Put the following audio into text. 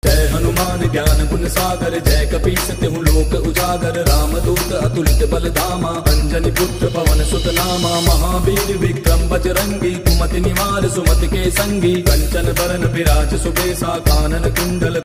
जय हनुमान ज्ञान गुण सागर, जय कपीस तिहु लोक उजागर। रामदूत अतुलित बल धामा, अंजनी पुत्र पवन सुत नामा। महावीर विक्रम बजरंगी, कुमति निवार सुमति के संगी। कंचन बरन विराज सुबेसा, कानन कुंडल